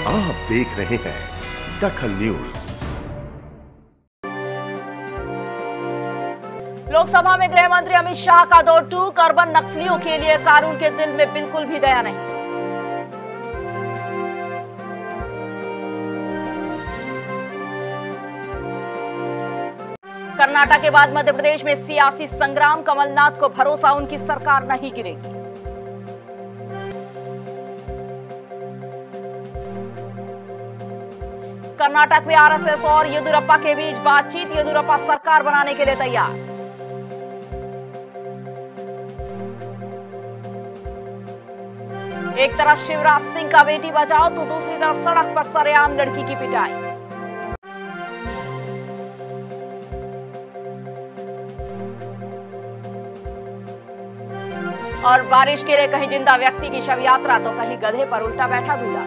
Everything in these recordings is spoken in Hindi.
आप देख रहे हैं दखल न्यूज। लोकसभा में गृह मंत्री अमित शाह का दो टूक, अर्बन नक्सलियों के लिए कानून के दिल में बिल्कुल भी दया नहीं। कर्नाटक के बाद मध्य प्रदेश में सियासी संग्राम, कमलनाथ को भरोसा उनकी सरकार नहीं गिरेगी। कर्नाटक में आरएसएस और येदियुरप्पा के बीच बातचीत, येदियुरप्पा सरकार बनाने के लिए तैयार। एक तरफ शिवराज सिंह का बेटी बचाओ तो दूसरी तरफ सड़क पर सरेआम लड़की की पिटाई। और बारिश के लिए कहीं जिंदा व्यक्ति की शव यात्रा तो कहीं गधे पर उल्टा बैठा दूल्हा।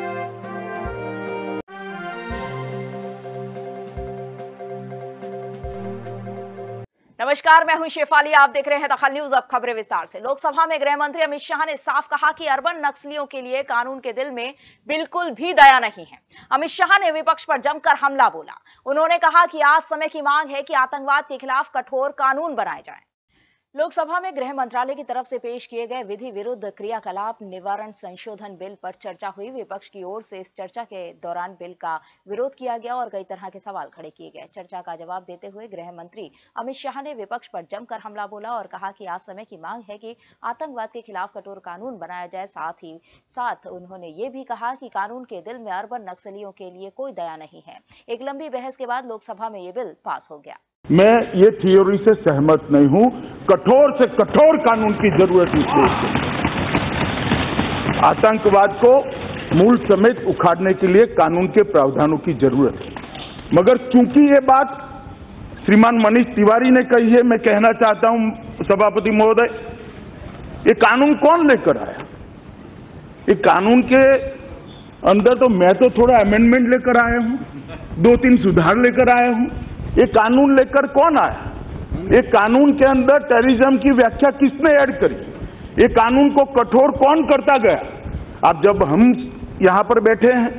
नमस्कार, मैं हूं शेफाली, आप देख रहे हैं दखल न्यूज। अब खबरें विस्तार से। लोकसभा में गृह मंत्री अमित शाह ने साफ कहा कि अर्बन नक्सलियों के लिए कानून के दिल में बिल्कुल भी दया नहीं है। अमित शाह ने विपक्ष पर जमकर हमला बोला। उन्होंने कहा कि आज समय की मांग है कि आतंकवाद के खिलाफ कठोर कानून बनाए जाएं। लोकसभा में गृह मंत्रालय की तरफ से पेश किए गए विधि विरुद्ध क्रियाकलाप निवारण संशोधन बिल पर चर्चा हुई। विपक्ष की ओर से इस चर्चा के दौरान बिल का विरोध किया गया और कई तरह के सवाल खड़े किए गए। चर्चा का जवाब देते हुए गृह मंत्री अमित शाह ने विपक्ष पर जमकर हमला बोला और कहा कि आज समय की मांग है कि आतंकवाद के खिलाफ कठोर कानून बनाया जाए। साथ ही साथ उन्होंने ये भी कहा कि कानून के दिल में अर्बन नक्सलियों के लिए कोई दया नहीं है। एक लंबी बहस के बाद लोकसभा में ये बिल पास हो गया। मैं ये थियोरी से सहमत नहीं हूं। कठोर से कठोर कानून की जरूरत इस देश में। आतंकवाद को मूल समेत उखाड़ने के लिए कानून के प्रावधानों की जरूरत है। मगर क्योंकि ये बात श्रीमान मनीष तिवारी ने कही है, मैं कहना चाहता हूं सभापति महोदय, ये कानून कौन लेकर आया? ये कानून के अंदर तो मैं तो थोड़ा अमेंडमेंट लेकर आया हूं, 2-3 सुधार लेकर आया हूं। ये कानून लेकर कौन आया? ये कानून के अंदर टेररिज्म की व्याख्या किसने ऐड करी? ये कानून को कठोर कौन करता गया? अब जब हम यहां पर बैठे हैं,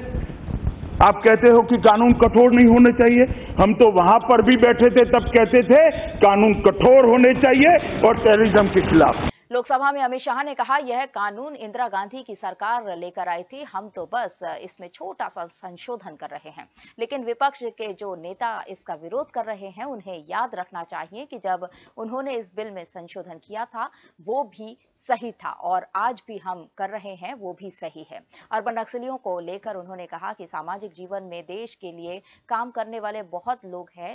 आप कहते हो कि कानून कठोर नहीं होने चाहिए। हम तो वहां पर भी बैठे थे, तब कहते थे कानून कठोर होने चाहिए और टेररिज्म के खिलाफ। लोकसभा में अमित शाह ने कहा, यह कानून इंदिरा गांधी की सरकार लेकर आई थी, हम तो बस इसमें छोटा सा संशोधन कर रहे हैं। लेकिन विपक्ष के जो नेता इसका विरोध कर रहे हैं, उन्हें याद रखना चाहिए कि जब उन्होंने इस बिल में संशोधन किया था वो भी सही था और आज भी हम कर रहे हैं वो भी सही है। अर्बन नक्सलियों को लेकर उन्होंने कहा कि सामाजिक जीवन में देश के लिए काम करने वाले बहुत लोग हैं,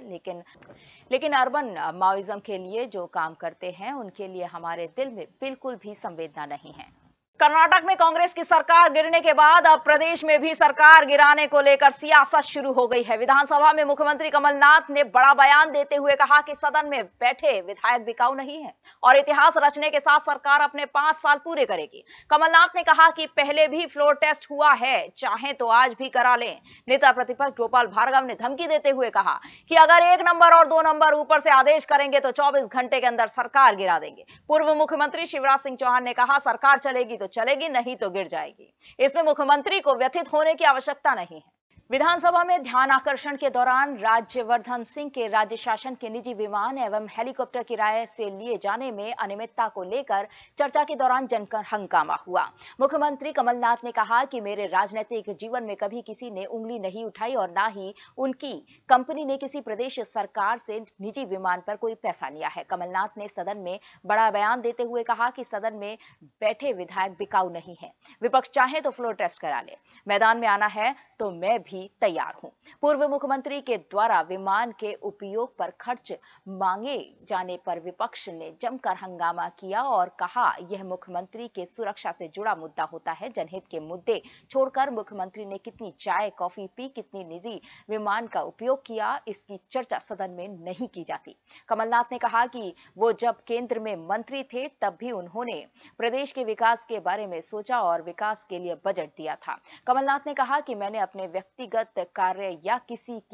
लेकिन अर्बन माओइज्म के लिए जो काम करते हैं उनके लिए हमारे दिल में बिल्कुल भी संवेदना नहीं है। कर्नाटक में कांग्रेस की सरकार गिरने के बाद अब प्रदेश में भी सरकार गिराने को लेकर सियासत शुरू हो गई है। विधानसभा में मुख्यमंत्री कमलनाथ ने बड़ा बयान देते हुए कहा कि सदन में बैठे विधायक बिकाऊ नहीं है और इतिहास रचने के साथ सरकार अपने 5 साल पूरे करेगी। कमलनाथ ने कहा कि पहले भी फ्लोर टेस्ट हुआ है, चाहे तो आज भी करा लें। नेता प्रतिपक्ष गोपाल भार्गव ने धमकी देते हुए कहा कि अगर 1 नंबर और 2 नंबर ऊपर से आदेश करेंगे तो 24 घंटे के अंदर सरकार गिरा देंगे। पूर्व मुख्यमंत्री शिवराज सिंह चौहान ने कहा, सरकार चलेगी तो चलेगी, नहीं तो गिर जाएगी। इसमें मुख्यमंत्री को व्यथित होने की आवश्यकता नहीं है। विधानसभा में ध्यान आकर्षण के दौरान राज्यवर्धन सिंह के राज्य शासन के निजी विमान एवं हेलीकॉप्टर किराए से लिए जाने में अनियमितता को लेकर चर्चा के दौरान जमकर हंगामा हुआ। मुख्यमंत्री कमलनाथ ने कहा कि मेरे राजनीतिक जीवन में कभी किसी ने उंगली नहीं उठाई और ना ही उनकी कंपनी ने किसी प्रदेश सरकार से निजी विमान पर कोई पैसा लिया है। कमलनाथ ने सदन में बड़ा बयान देते हुए कहा कि सदन में बैठे विधायक बिकाऊ नहीं है, विपक्ष चाहे तो फ्लोर टेस्ट करा ले, मैदान में आना है तो मैं भी तैयार हूं। पूर्व मुख्यमंत्री के द्वारा विमान के उपयोग पर खर्च मांगे जाने पर विपक्ष ने जमकर हंगामा किया और कहा यह मुख्यमंत्री के सुरक्षा से जुड़ा मुद्दा होता है। जनहित के मुद्दे छोड़कर मुख्यमंत्री ने कितनी चाय कॉफी पी, कितनी निजी विमान का उपयोग किया, इसकी चर्चा सदन में नहीं की जाती। कमलनाथ ने कहा कि वो जब केंद्र में मंत्री थे तब भी उन्होंने प्रदेश के विकास के बारे में सोचा और विकास के लिए बजट दिया था। कमलनाथ ने कहा कि मैंने अपने व्यक्तिगत कार्य या किसी की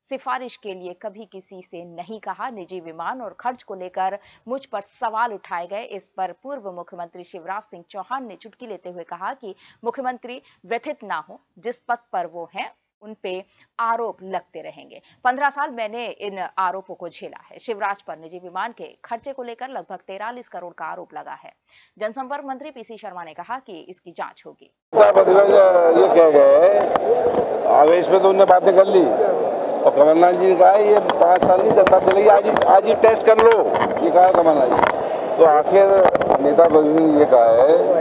सिफारिश के लिए कभी किसी से नहीं कहा। निजी विमान और खर्च को लेकर मुझ पर सवाल उठाए गए। इस पर पूर्व मुख्यमंत्री शिवराज सिंह चौहान ने चुटकी लेते हुए कहा कि मुख्यमंत्री व्यथित ना हो, जिस पद पर वो हैं उन पे आरोप लगते रहेंगे। 15 साल मैंने इन आरोपों को झेला है। शिवराज पर निजी विमान के खर्चे को लेकर लगभग 43 करोड़ का आरोप लगा है। जनसंपर्क मंत्री पीसी शर्मा ने कहा कि इसकी जांच होगी। ये कह गए आवेश में तो उन्होंने बातें कर ली और कमलनाथ जी ने कहा ये 5 साल नहीं 10 साल चलेगी, आज ही टेस्ट कर लो, ये कहा कमलनाथ जी। तो आखिर नेता प्रतिपक्ष ने ये कहा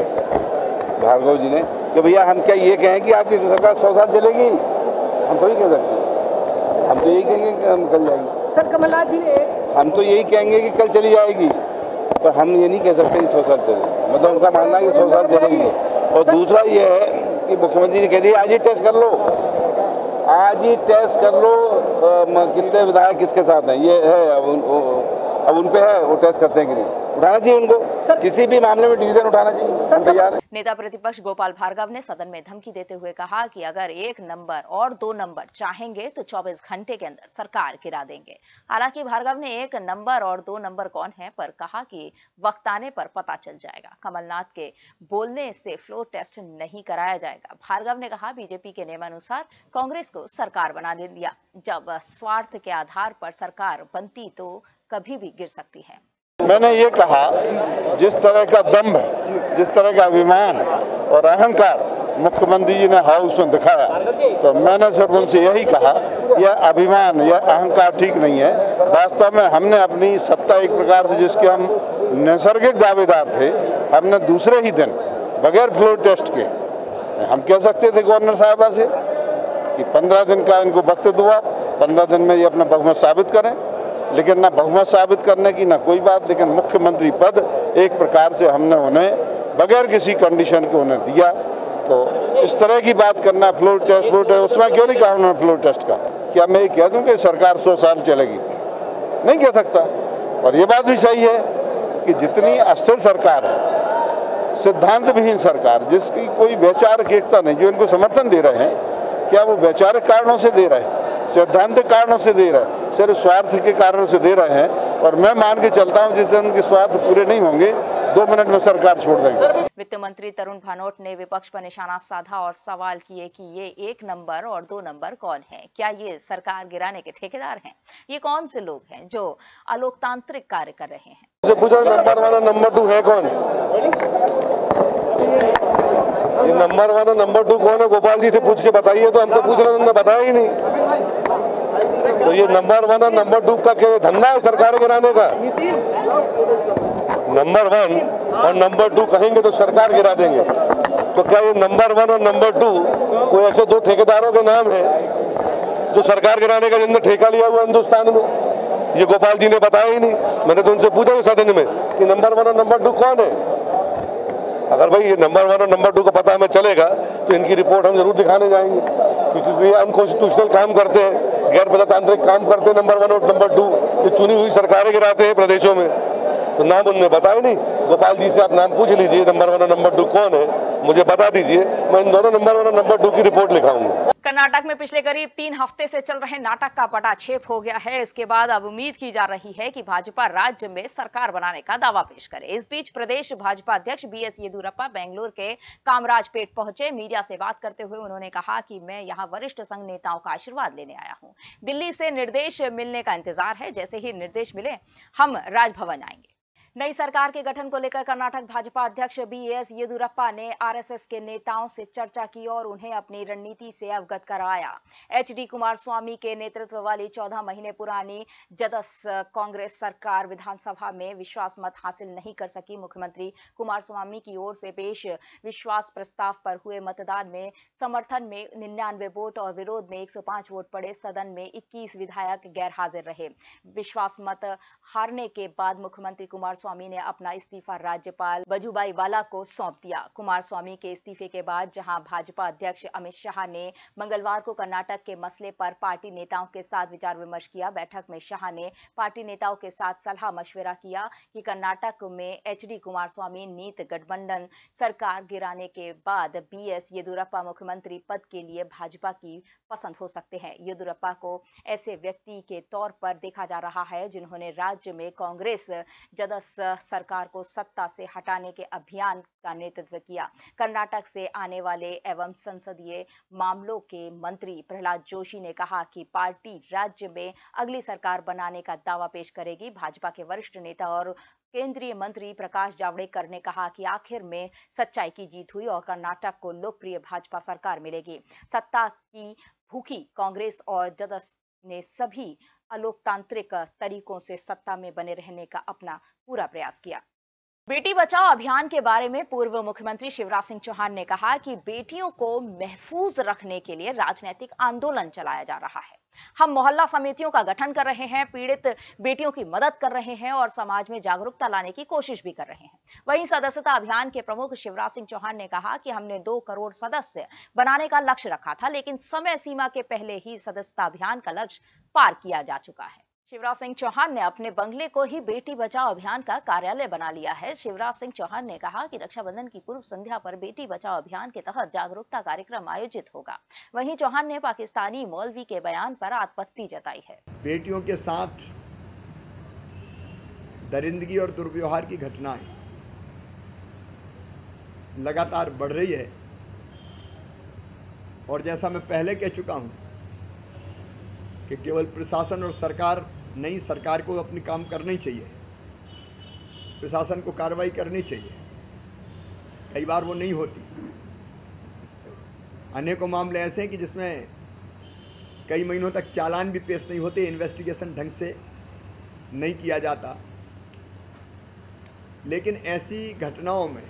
है भार्गव जी ने कि भैया हम क्या ये कहें कि आपकी सरकार 100 साल चलेगी? हम तो ही कह सकते हैं, हम तो यही कहेंगे कि हम कल जाएगी। सर कमलनाथ जी ने हम तो यही कहेंगे कि कल चली जाएगी, पर हम ये नहीं कह सकते कि 100 साल चलेगी। मतलब उनका मानना है कि 100 साल चलेगी। और दूसरा ये है कि मुख्यमंत्री ने कह दिया आज ही टेस्ट कर लो, आज ही टेस्ट कर लो कितने विधायक किसके साथ हैं, ये है अब उन पे है वो टेस्ट करते हैं कि नहीं, उठाना चाहिए उनको, किसी भी मामले में डिवीजन उठाना चाहिए, हम तैयार हैं। नेता प्रतिपक्ष गोपाल भार्गव ने सदन में धमकी देते हुए कहा कि अगर 1 नंबर और 2 नंबर चाहेंगे तो 24 घंटे के अंदर सरकार गिरा देंगे। हालांकि भार्गव ने 1 नंबर और 2 नंबर कौन है पर कहा कि वक्त आने पर पता चल जाएगा। कमलनाथ के बोलने से फ्लोर टेस्ट नहीं कराया जाएगा। भार्गव ने कहा बीजेपी के नियमानुसार कांग्रेस को सरकार बना दिया, जब स्वार्थ के आधार पर सरकार बनती तो कभी भी गिर सकती है। मैंने ये कहा जिस तरह का दम्भ, जिस तरह का अभिमान और अहंकार मुख्यमंत्री जी ने हाउस में दिखाया, तो मैंने सिर्फ उनसे यही कहा यह अभिमान यह अहंकार ठीक नहीं है। वास्तव में हमने अपनी सत्ता एक प्रकार से जिसके हम नैसर्गिक दावेदार थे, हमने दूसरे ही दिन बगैर फ्लोर टेस्ट के हम कह सकते थे गवर्नर साहबा से कि 15 दिन का इनको वक्त दुआ, 15 दिन में ये अपना बहुमत साबित करें। लेकिन ना बहुमत साबित करने की ना कोई बात, लेकिन मुख्यमंत्री पद एक प्रकार से हमने उन्हें बगैर किसी कंडीशन के उन्हें दिया। तो इस तरह की बात करना फ्लोर टेस्ट उसमें क्यों नहीं कहा उन्होंने फ्लोर टेस्ट का? क्या मैं ये कह दूं कि सरकार 100 साल चलेगी? नहीं कह सकता। और ये बात भी सही है कि जितनी अस्थिर सरकार है, सिद्धांत विहीन सरकार, जिसकी कोई वैचारिक एकता नहीं, जो इनको समर्थन दे रहे हैं क्या वो वैचारिक कारणों से दे रहे हैं, सैद्धांतिक कारणों से दे रहे हैं, सिर्फ स्वार्थ के कारणों से दे रहे हैं? और मैं मान के चलता हूं जिस दिन उनके स्वार्थ पूरे नहीं होंगे 2 मिनट में सरकार छोड़ देंगे। वित्त मंत्री तरुण भानोट ने विपक्ष पर निशाना साधा और सवाल किए कि ये 1 नंबर और 2 नंबर कौन है? क्या ये सरकार गिराने के ठेकेदार हैं? ये कौन से लोग हैं जो अलोकतांत्रिक कार्य कर रहे हैं? पूछा नंबर 1 और नंबर 2 है कौन? ये नंबर 1 और नंबर 2 कौन है? गोपाल जी से पूछ के बताइए। तो हम तो पूछ रहे हैं, उन्होंने बताया ही नहीं। तो ये नंबर 1 और नंबर 2 का क्या धंधा है सरकार गिराने का? नंबर 1 और नंबर 2 कहेंगे तो सरकार गिरा देंगे। तो क्या ये नंबर 1 और नंबर 2 कोई ऐसे 2 ठेकेदारों के नाम है जो सरकार गिराने का जिनने ठेका लिया हुआ हिंदुस्तान में? ये गोपाल जी ने बताया ही नहीं। मैंने तो उनसे पूछा सदन में कि नंबर 1 और नंबर 2 कौन है? अगर भाई ये नंबर 1 और नंबर 2 का पता हमें चलेगा तो इनकी रिपोर्ट हम जरूर दिखाने जाएंगे, क्योंकि ये अनकॉन्स्टिट्यूशनल काम करते हैं, गैर प्रजातांत्रिक काम करते हैं। नंबर 1 और नंबर 2 ये चुनी हुई सरकारें गिराते हैं प्रदेशों में, तो नाम उनने बताया नहीं। गोपाल जी से आप नाम पूछ लीजिए, नंबर 1 और नंबर 2 कौन है, मुझे बता दीजिए, मैं इन दोनों नंबर 1 और नंबर 2 की रिपोर्ट लिखाऊंगा। कर्नाटक में पिछले करीब 3 हफ्ते से चल रहे नाटक का पटाक्षेप हो गया है। इसके बाद अब उम्मीद की जा रही है कि भाजपा राज्य में सरकार बनाने का दावा पेश करे। इस बीच प्रदेश भाजपा अध्यक्ष बीएस येदियुरप्पा बेंगलुरु के कामराजपेट पहुंचे। मीडिया से बात करते हुए उन्होंने कहा कि मैं यहां वरिष्ठ संघ नेताओं का आशीर्वाद लेने आया हूं। दिल्ली से निर्देश मिलने का इंतजार है, जैसे ही निर्देश मिले हम राजभवन आएंगे। नई सरकार के गठन को लेकर कर्नाटक भाजपा अध्यक्ष बीएस येदियुरप्पा ने आरएसएस के नेताओं से चर्चा की और उन्हें अपनी रणनीति से अवगत कराया। एचडी कुमारस्वामी के नेतृत्व वाली 14 महीने पुरानी जदस कांग्रेस सरकार विधानसभा में विश्वास मत हासिल नहीं कर सकी। मुख्यमंत्री कुमारस्वामी की ओर से पेश विश्वास प्रस्ताव पर हुए मतदान में समर्थन में 99 वोट और विरोध में 105 वोट पड़े। सदन में 21 विधायक गैर हाजिर रहे। विश्वास मत हारने के बाद मुख्यमंत्री कुमारस्वामी कुमारस्वामी ने अपना इस्तीफा राज्यपाल वजुभाई वाला को सौंप दिया। कुमारस्वामी के इस्तीफे के बाद जहां भाजपा अध्यक्ष अमित शाह ने मंगलवार को कर्नाटक के मसले पर पार्टी नेताओं के साथ विचार विमर्श किया। बैठक में शाह ने पार्टी नेताओं के साथ सलाह मशविरा किया कि कर्नाटक में एचडी कुमारस्वामी नीत गठबंधन सरकार गिराने के बाद बीएस येदियुरप्पा मुख्यमंत्री पद के लिए भाजपा की पसंद हो सकते हैं। येदियुरप्पा को ऐसे व्यक्ति के तौर पर देखा जा रहा है जिन्होंने राज्य में कांग्रेस जदस सरकार को सत्ता से हटाने के अभियान का नेतृत्व किया। कर्नाटक से आने वाले एवं संसदीय मामलों के मंत्री प्रहलाद जोशी ने कहा कि पार्टी राज्य में अगली सरकार बनाने का दावा पेश करेगी। भाजपा के वरिष्ठ नेता और केंद्रीय मंत्री प्रकाश जावड़ेकर ने कहा कि आखिर में सच्चाई की जीत हुई और कर्नाटक को लोकप्रिय भाजपा सरकार मिलेगी। सत्ता की भूखी कांग्रेस और जदस ने सभी अलोकतांत्रिक तरीकों से सत्ता में बने रहने का अपना पूरा प्रयास किया। बेटी बचाओ अभियान के बारे में पूर्व मुख्यमंत्री शिवराज सिंह चौहान ने कहा कि बेटियों को महफूज रखने के लिए राजनीतिक आंदोलन चलाया जा रहा है। हम मोहल्ला समितियों का गठन कर रहे हैं, पीड़ित बेटियों की मदद कर रहे हैं और समाज में जागरूकता लाने की कोशिश भी कर रहे हैं। वहीं सदस्यता अभियान के प्रमुख शिवराज सिंह चौहान ने कहा कि हमने 2 करोड़ सदस्य बनाने का लक्ष्य रखा था, लेकिन समय सीमा के पहले ही सदस्यता अभियान का लक्ष्य पार किया जा चुका है। शिवराज सिंह चौहान ने अपने बंगले को ही बेटी बचाओ अभियान का कार्यालय बना लिया है। शिवराज सिंह चौहान ने कहा कि रक्षाबंधन की पूर्व संध्या पर बेटी बचाओ अभियान के तहत जागरूकता कार्यक्रम आयोजित होगा। वहीं चौहान ने पाकिस्तानी मौलवी के बयान पर आपत्ति जताई है। बेटियों के साथ दरिंदगी और दुर्व्यवहार की घटनाएं लगातार बढ़ रही है और जैसा मैं पहले कह चुका हूं कि केवल प्रशासन और सरकार नई सरकार को अपनी काम करनी चाहिए, प्रशासन को कार्रवाई करनी चाहिए। कई बार वो नहीं होती। अनेकों मामले ऐसे हैं कि जिसमें कई महीनों तक चालान भी पेश नहीं होते, इन्वेस्टिगेशन ढंग से नहीं किया जाता। लेकिन ऐसी घटनाओं में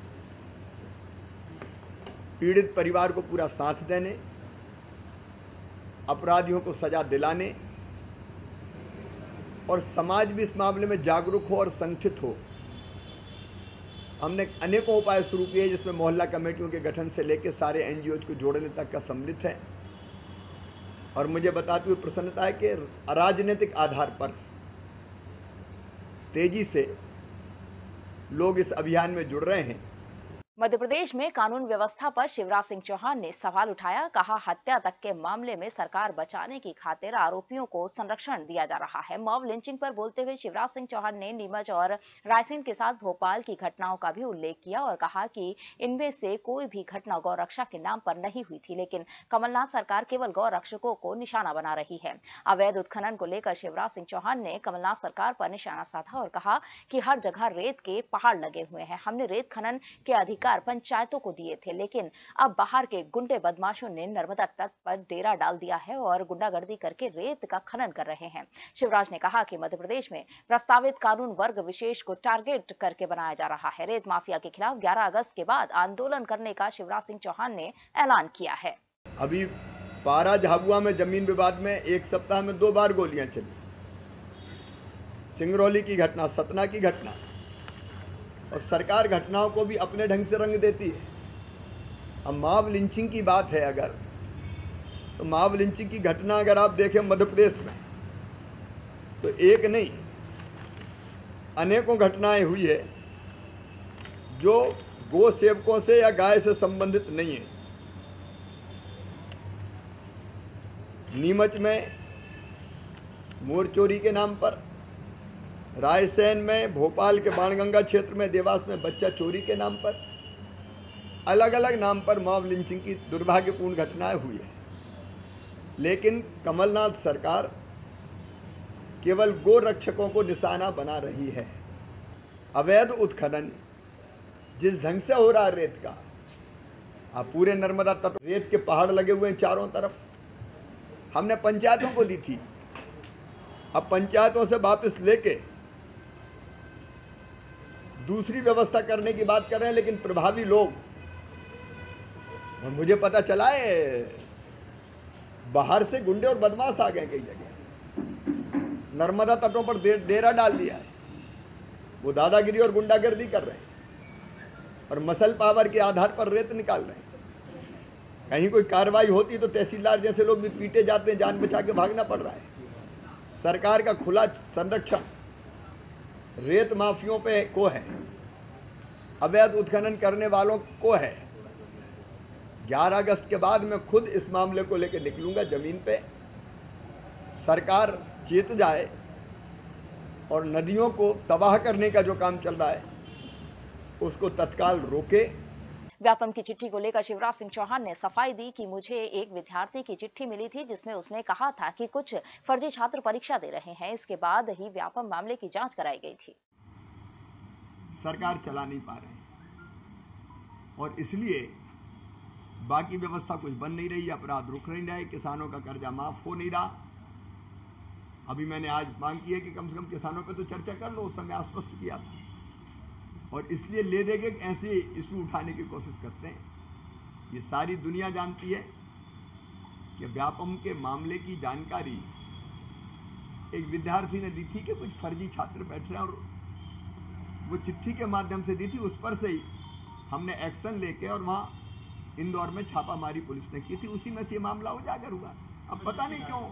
पीड़ित परिवार को पूरा साथ देने, अपराधियों को सजा दिलाने और समाज भी इस मामले में जागरूक हो और संगठित हो, हमने अनेकों उपाय शुरू किए जिसमें मोहल्ला कमेटियों के गठन से लेकर सारे एनजीओज को जोड़ने तक का सम्मिलित है। और मुझे बताते हुए प्रसन्नता है कि अराजनीतिक आधार पर तेजी से लोग इस अभियान में जुड़ रहे हैं। मध्य प्रदेश में कानून व्यवस्था पर शिवराज सिंह चौहान ने सवाल उठाया। कहा, हत्या तक के मामले में सरकार बचाने की खातिर आरोपियों को संरक्षण दिया जा रहा है। मॉब लिंचिंग पर बोलते हुए शिवराज सिंह चौहान ने नीमच और रायसेन के साथ भोपाल की घटनाओं का भी उल्लेख किया और कहा कि इनमें से कोई भी घटना गौ रक्षा के नाम पर नहीं हुई थी, लेकिन कमलनाथ सरकार केवल गौ रक्षकों को निशाना बना रही है। अवैध उत्खनन को लेकर शिवराज सिंह चौहान ने कमलनाथ सरकार पर निशाना साधा और कहा कि हर जगह रेत के पहाड़ लगे हुए हैं। हमने रेत खनन के अधिकार पंचायतों को दिए थे, लेकिन अब बाहर के गुंडे बदमाशों ने नर्मदा तट पर डेरा डाल दिया है और गुंडागर्दी करके रेत का खनन कर रहे हैं। शिवराज ने कहा कि मध्य प्रदेश में प्रस्तावित कानून वर्ग विशेष को टारगेट करके बनाया जा रहा है। रेत माफिया के खिलाफ 11 अगस्त के बाद आंदोलन करने का शिवराज सिंह चौहान ने ऐलान किया है। अभी पारा झाबुआ में जमीन विवाद में 1 सप्ताह में 2 बार गोलियां चली। सिंगरौली की घटना, सतना की घटना, और सरकार घटनाओं को भी अपने ढंग से रंग देती है। अब मॉब लिंचिंग की बात है अगर, तो मॉब लिंचिंग की घटना अगर आप देखें मध्य प्रदेश में तो एक नहीं अनेकों घटनाएं हुई है जो गो सेवकों से या गाय से संबंधित नहीं है। नीमच में मोर चोरी के नाम पर, रायसेन में, भोपाल के बाणगंगा क्षेत्र में, देवास में बच्चा चोरी के नाम पर, अलग अलग नाम पर मॉब लिंचिंग की दुर्भाग्यपूर्ण घटनाएं हुई है। लेकिन कमलनाथ सरकार केवल गो रक्षकों को निशाना बना रही है। अवैध उत्खनन जिस ढंग से हो रहा है रेत का, आप पूरे नर्मदा तट रेत के पहाड़ लगे हुए हैं चारों तरफ, हमने पंचायतों को दी थी। अब पंचायतों से वापस लेके दूसरी व्यवस्था करने की बात कर रहे हैं, लेकिन प्रभावी लोग, और मुझे पता चला है बाहर से गुंडे और बदमाश आ गए कई जगह, नर्मदा तटों पर डेरा डाल दिया है। वो दादागिरी और गुंडागर्दी कर रहे हैं और मसल पावर के आधार पर रेत निकाल रहे हैं। कहीं कोई कार्रवाई होती तो तहसीलदार जैसे लोग भी पीटे जाते हैं, जान बचा के भागना पड़ रहा है। सरकार का खुला संरक्षण रेत माफियों पे को है, अवैध उत्खनन करने वालों को है। 11 अगस्त के बाद मैं खुद इस मामले को लेकर निकलूंगा जमीन पे। सरकार चेत जाए और नदियों को तबाह करने का जो काम चल रहा है उसको तत्काल रोके। व्यापम की चिट्ठी को लेकर शिवराज सिंह चौहान ने सफाई दी कि मुझे एक विद्यार्थी की चिट्ठी मिली थी जिसमें उसने कहा था कि कुछ फर्जी छात्र परीक्षा दे रहे हैं। इसके बाद ही व्यापम मामले की जांच कराई गई थी। सरकार चला नहीं पा रहे हैं और इसलिए बाकी व्यवस्था कुछ बन नहीं रही, अपराध रुक नहीं रहे, किसानों का कर्जा माफ हो नहीं रहा। अभी मैंने आज मांग की है कि कम से कम किसानों पे तो चर्चा कर लो, उस समय आश्वस्त किया था और इसलिए ले देके ऐसे इशू उठाने की कोशिश करते हैं। ये सारी दुनिया जानती है कि व्यापम के मामले की जानकारी एक विद्यार्थी ने दी थी कि कुछ फर्जी छात्र बैठ रहे हैं और वो चिट्ठी के माध्यम से दी थी। उस पर से ही हमने एक्शन लेके और वहाँ इंदौर में छापामारी पुलिस ने की थी, उसी में से मामला उजागर हुआ। अब पता नहीं क्यों।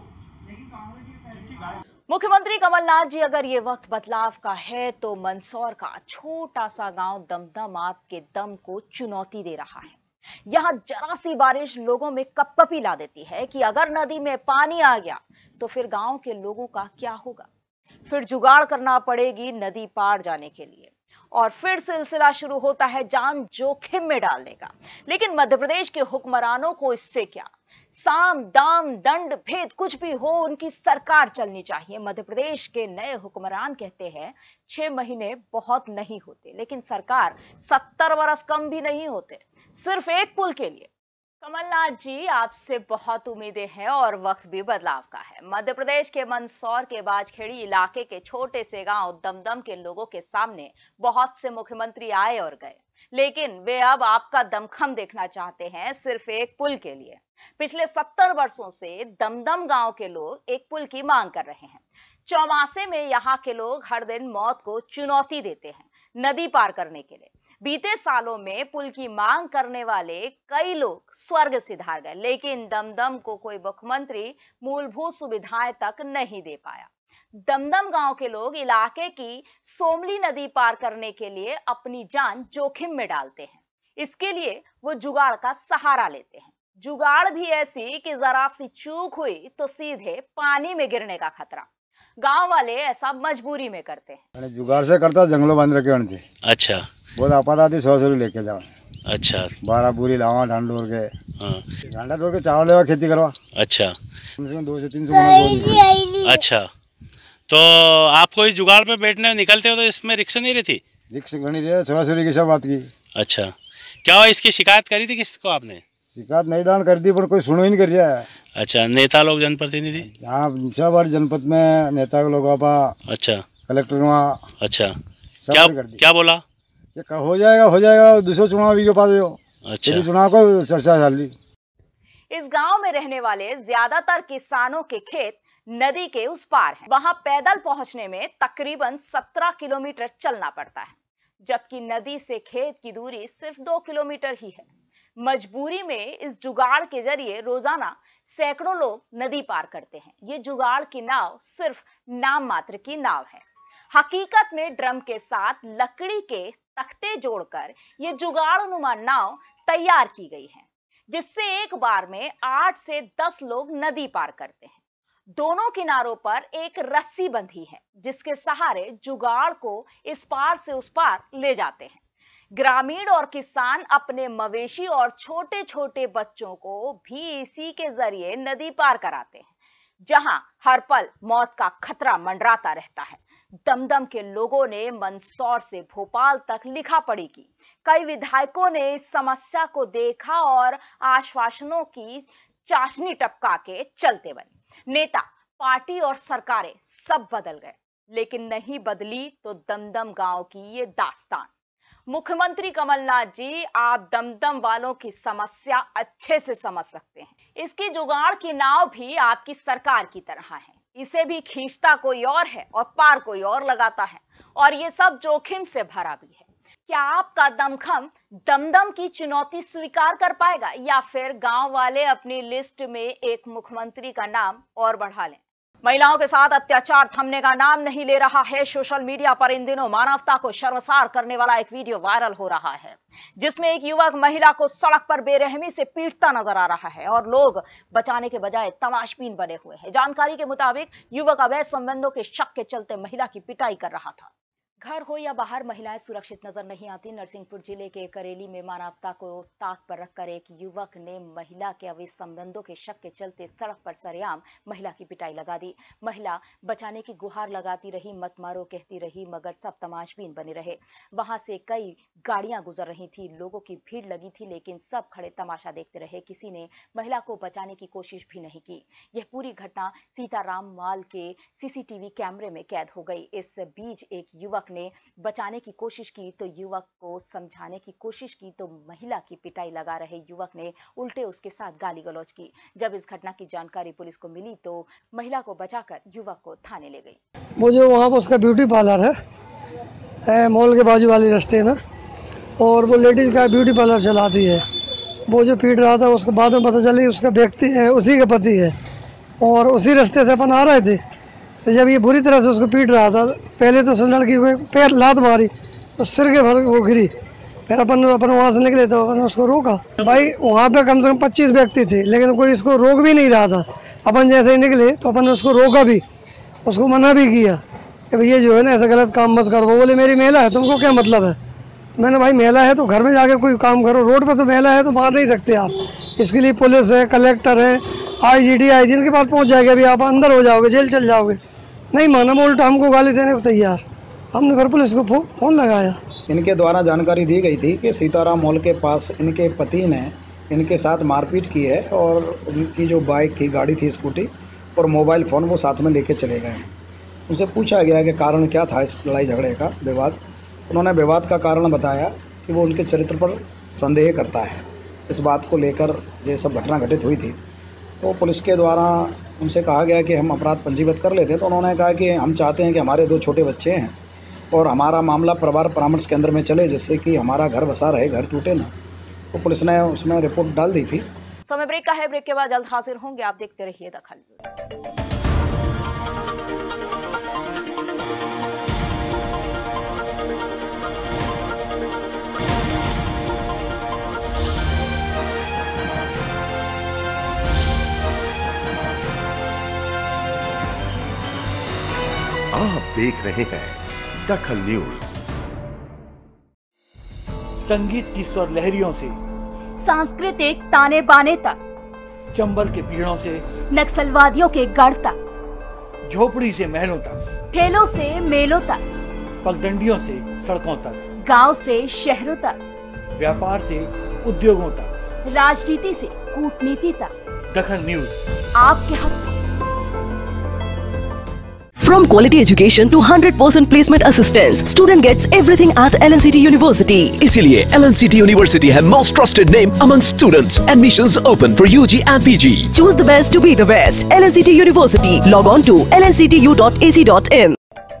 मुख्यमंत्री कमलनाथ जी, अगर ये वक्त बदलाव का है तो मंदसौर का छोटा सा गांव दमदम आपके दम को चुनौती दे रहा है। यहाँ जरा सी बारिश लोगों में कपकपी ला देती है कि अगर नदी में पानी आ गया तो फिर गांव के लोगों का क्या होगा। फिर जुगाड़ करना पड़ेगी नदी पार जाने के लिए और फिर सिलसिला शुरू होता है जान जोखिम में डालने का। लेकिन मध्य प्रदेश के हुक्मरानों को इससे क्या, साम दाम दंड भेद कुछ भी हो, उनकी सरकार चलनी चाहिए। मध्य प्रदेश के नए हुक्मरान कहते हैं 6 महीने बहुत नहीं होते, लेकिन सरकार 70 बरस कम भी नहीं होते, सिर्फ एक पुल के लिए। कमलनाथ जी, आपसे बहुत उम्मीदें हैं और वक्त भी बदलाव का है। मध्य प्रदेश के मंदसौर के बाजखेड़ी इलाके के छोटे से गांव दमदम के लोगों के सामने बहुत से मुख्यमंत्री आए और गए, लेकिन वे अब आपका दमखम देखना चाहते हैं सिर्फ एक पुल के लिए। पिछले 70 वर्षों से दमदम गांव के लोग एक पुल की मांग कर रहे हैं। चौमासे में यहाँ के लोग हर दिन मौत को चुनौती देते हैं नदी पार करने के लिए। बीते सालों में पुल की मांग करने वाले कई लोग स्वर्ग सिधार गए, लेकिन दमदम को कोई मुख्यमंत्री मूलभूत सुविधाएं तक नहीं दे पाया। दमदम गांव के लोग इलाके की सोमली नदी पार करने के लिए अपनी जान जोखिम में डालते हैं। इसके लिए वो जुगाड़ का सहारा लेते हैं। जुगाड़ भी ऐसी कि जरा सी चूक हुई तो सीधे पानी में गिरने का खतरा। गांव वाले ऐसा मजबूरी में करते हैं। जुगाड़ से करता जंगलों बांध रखे। अच्छा, बहुत आपात आती 100 लेके जाओ। अच्छा, 12 पूरी लावा ढांड डोर के, ढांडा डोर के चावल लेवा खेती करवा। अच्छा, कम से कम 200 से 300। अच्छा, तो आपको इस जुगाड़ पे बैठने में निकलते हो तो इसमें रिक्शा नहीं रहती? रिक्शा घनी रही, 100 की सब बात की। अच्छा, क्या हुआ, इसकी शिकायत करी थी किसको आपने? शिकायत नहीं दान कर दी पर कोई सुनो ही नहीं कर रहा है। अच्छा, नेता लोग जनप्रतिनिधि? हाँ, सब जनपद में नेता लोग। अच्छा, कलेक्टर वहाँ। अच्छा, क्या बोला? ये हो जाएगा दूसरा चुनाव भी के पास हो। अच्छा, चुनाव को चर्चा चल रही। इस गांव में रहने वाले ज्यादातर किसानों के खेत नदी के उस पार हैं। वहां पैदल पहुंचने में तकरीबन 17 किलोमीटर चलना पड़ता है, जबकि नदी से खेत की दूरी सिर्फ 2 किलोमीटर ही है। मजबूरी में इस जुगाड़ के जरिए रोजाना सैकड़ों लोग नदी पार करते हैं। ये जुगाड़ की नाव सिर्फ नाम मात्र की नाव है। हकीकत में ड्रम के साथ लकड़ी के तख्ते जोड़कर ये जुगाड़नुमा नाव तैयार की गई है, जिससे एक बार में 8 से 10 लोग नदी पार करते हैं। दोनों किनारों पर एक रस्सी बंधी है, जिसके सहारे जुगाड़ को इस पार से उस पार ले जाते हैं। ग्रामीण और किसान अपने मवेशी और छोटे छोटे बच्चों को भी इसी के जरिए नदी पार कराते हैं, जहां हर पल मौत का खतरा मंडराता रहता है। दमदम के लोगों ने मंदसौर से भोपाल तक लिखा पढ़ी की। कई विधायकों ने इस समस्या को देखा और आश्वासनों की चाशनी टपका के चलते बने। नेता, पार्टी और सरकारें सब बदल गए, लेकिन नहीं बदली तो दमदम गांव की ये दास्तान। मुख्यमंत्री कमलनाथ जी, आप दमदम वालों की समस्या अच्छे से समझ सकते हैं। इसकी जुगाड़ की नाव भी आपकी सरकार की तरह है। इसे भी खींचता कोई और है और पार कोई और लगाता है। और ये सब जोखिम से भरा भी है। क्या आपका दमखम दमदम की चुनौती स्वीकार कर पाएगा या फिर गांव वाले अपनी लिस्ट में एक मुख्यमंत्री का नाम और बढ़ा लें? महिलाओं के साथ अत्याचार थमने का नाम नहीं ले रहा है। सोशल मीडिया पर इन दिनों मानवता को शर्मसार करने वाला एक वीडियो वायरल हो रहा है, जिसमें एक युवक महिला को सड़क पर बेरहमी से पीटता नजर आ रहा है और लोग बचाने के बजाय तमाशबीन बने हुए हैं। जानकारी के मुताबिक युवक अवैध संबंधों के शक के चलते महिला की पिटाई कर रहा था। घर हो या बाहर महिलाएं सुरक्षित नजर नहीं आती। नरसिंहपुर जिले के करेली में मानवता को ताक पर रखकर एक युवक ने महिला के अवैध संबंधों के शक के चलते सड़क पर सरेआम महिला की पिटाई लगा दी। महिला बचाने की गुहार लगाती रही, मत मारो कहती रही, मगर सब तमाशबीन बने रहे। वहां से कई गाड़ियां गुजर रही थी, लोगों की भीड़ लगी थी, लेकिन सब खड़े तमाशा देखते रहे। किसी ने महिला को बचाने की कोशिश भी नहीं की। यह पूरी घटना सीताराम मॉल के सीसीटीवी कैमरे में कैद हो गई। इस बीच एक युवक ने बचाने की कोशिश की तो युवक को समझाने की कोशिश की तो महिला की पिटाई लगा रहे युवक ने उल्टे उसके साथ गाली गलौज की। जब इस घटना की जानकारी पुलिस को मिली तो महिला को बचाकर युवक को थाने ले गई। वो जो वहाँ पर उसका ब्यूटी पार्लर है मॉल के बाजू वाले रास्ते में, और वो लेडीज का ब्यूटी पार्लर चलाती है। वो जो पीट रहा था उसके बाद में पता चली उसका व्यक्ति है, उसी का पति है, और उसी रास्ते से अपन आ रहे थे। तो जब ये बुरी तरह से उसको पीट रहा था, पहले तो उस लड़की को पैर लात मारी तो सिर के भर वो गिरी। फिर अपन वहाँ से निकले तो अपन उसको रोका। भाई वहाँ पे कम से कम 25 व्यक्ति थे, लेकिन कोई इसको रोक भी नहीं रहा था। अपन जैसे ही निकले तो अपन उसको रोका भी, उसको मना भी किया कि भैया जो है ना ऐसा गलत काम मत करो। वो बोले मेरी महिला है, तुमको क्या मतलब है? मैंने भाई महिला है तो घर में जाके कोई काम करो, रोड पे तो महिला है तो मार नहीं सकते आप। इसके लिए पुलिस है, कलेक्टर है, IGD IGN के पास पहुंच जाएगा, अभी आप अंदर हो जाओगे, जेल चल जाओगे। नहीं माना, वो उल्टा हमको गाली देने को तैयार। हमने फिर पुलिस को फोन लगाया। इनके द्वारा जानकारी दी गई थी कि सीताराम मॉल के पास इनके पति ने इनके साथ मारपीट की है और उनकी जो बाइक थी, गाड़ी थी, स्कूटी और मोबाइल फ़ोन वो साथ में लेके चले गए हैं। उनसे पूछा गया कि कारण क्या था इस लड़ाई झगड़े का, विवाद। उन्होंने विवाद का कारण बताया कि वो उनके चरित्र पर संदेह करता है। इस बात को लेकर ये सब घटना घटित हुई थी। तो पुलिस के द्वारा उनसे कहा गया कि हम अपराध पंजीबद्ध कर लेते हैं। तो उन्होंने कहा कि हम चाहते हैं कि हमारे 2 छोटे बच्चे हैं और हमारा मामला परिवार परामर्श केंद्र में चले, जिससे कि हमारा घर बसा रहे, घर टूटे ना। तो पुलिस ने उसमें रिपोर्ट डाल दी थी। समय ब्रेक का है, ब्रेक के बाद जल्द हाजिर होंगे। आप देखते रहिए दखल न्यूज़। आप देख रहे हैं दखल न्यूज। संगीत की स्वर लहरियों से सांस्कृतिक ताने बाने तक, चंबल के पीड़ों से नक्सलवादियों के गढ़ तक, झोपड़ी से महलों तक, ठेलों से मेलों तक, पगडंडियों से सड़कों तक, गांव से शहरों तक, व्यापार से उद्योगों तक, राजनीति से कूटनीति तक, दखल न्यूज आपके हक में। From quality education to 100% placement assistance, student gets everything at LNCT University. इसीलिए LNCT University है most trusted name among students. Admissions open for UG and PG. Choose the best to be the best. LNCT University. Log on to lnctu.ac.in.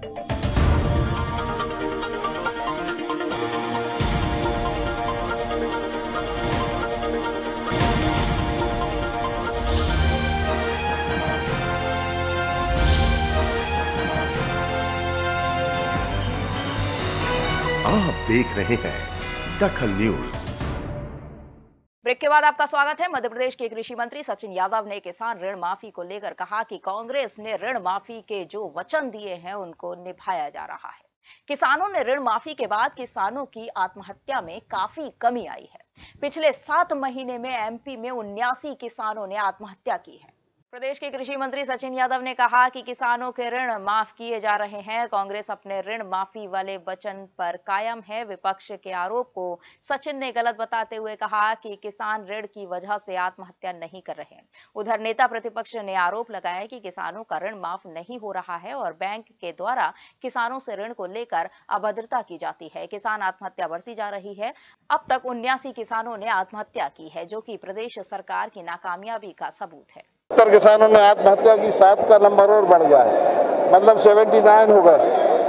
आप देख रहे हैं दखल न्यूज। ब्रेक के बाद आपका स्वागत है। मध्य प्रदेश के कृषि मंत्री सचिन यादव ने किसान ऋण माफी को लेकर कहा कि कांग्रेस ने ऋण माफी के जो वचन दिए हैं उनको निभाया जा रहा है। किसानों ने ऋण माफी के बाद किसानों की आत्महत्या में काफी कमी आई है। पिछले 7 महीने में MP में 79 किसानों ने आत्महत्या की है। प्रदेश के कृषि मंत्री सचिन यादव ने कहा कि किसानों के ऋण माफ किए जा रहे हैं। कांग्रेस अपने ऋण माफी वाले वचन पर कायम है। विपक्ष के आरोप को सचिन ने गलत बताते हुए कहा कि किसान ऋण की वजह से आत्महत्या नहीं कर रहे। उधर नेता प्रतिपक्ष ने आरोप लगाया कि किसानों का ऋण माफ नहीं हो रहा है और बैंक के द्वारा किसानों से ऋण को लेकर अभद्रता की जाती है। किसान आत्महत्या बढ़ती जा रही है। अब तक 79 किसानों ने आत्महत्या की है, जो कि प्रदेश सरकार की नाकामयाबी का सबूत है। 70 किसानों ने आत्महत्या की, 7 का नंबर और बढ़ गया है, मतलब 79 हो गए।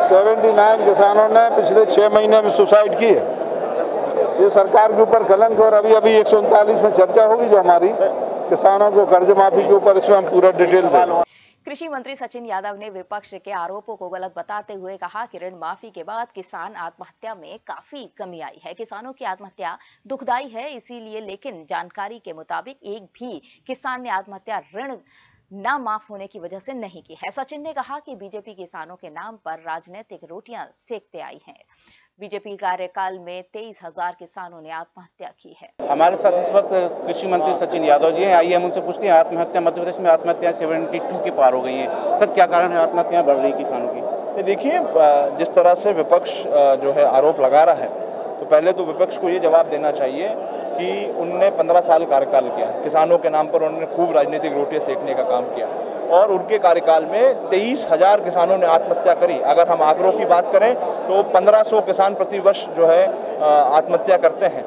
79 किसानों ने पिछले 6 महीने में सुसाइड की है। ये सरकार के ऊपर कलंक। और अभी 139 में चर्चा होगी जो हमारी किसानों को कर्ज माफी के ऊपर, इसमें हम पूरा डिटेल देंगे। कृषि मंत्री सचिन यादव ने विपक्ष के आरोपों को गलत बताते हुए कहा कि ऋण माफी के बाद किसान आत्महत्या में काफी कमी आई है। किसानों की आत्महत्या दुखदाई है इसीलिए, लेकिन जानकारी के मुताबिक एक भी किसान ने आत्महत्या ऋण न माफ होने की वजह से नहीं की है। सचिन ने कहा कि बीजेपी किसानों के नाम पर राजनीतिक रोटियां सेकते आई है। बीजेपी कार्यकाल में 23,000 किसानों ने आत्महत्या की है। हमारे साथ इस वक्त कृषि मंत्री सचिन यादव जी हैं। आइए हम उनसे पूछते हैं, आत्महत्या मध्य प्रदेश में आत्महत्या 72 के पार हो गई हैं। सर, क्या कारण है आत्महत्याएं बढ़ रही किसानों की? देखिए, जिस तरह से विपक्ष जो है आरोप लगा रहा है, तो पहले तो विपक्ष को ये जवाब देना चाहिए कि उनने 15 साल कार्यकाल किया, किसानों के नाम पर उन्होंने खूब राजनीतिक रोटियां सेकने का काम किया और उनके कार्यकाल में 23,000 किसानों ने आत्महत्या करी। अगर हम आंकड़ों की बात करें तो 1500 किसान प्रतिवर्ष जो है आत्महत्या करते हैं।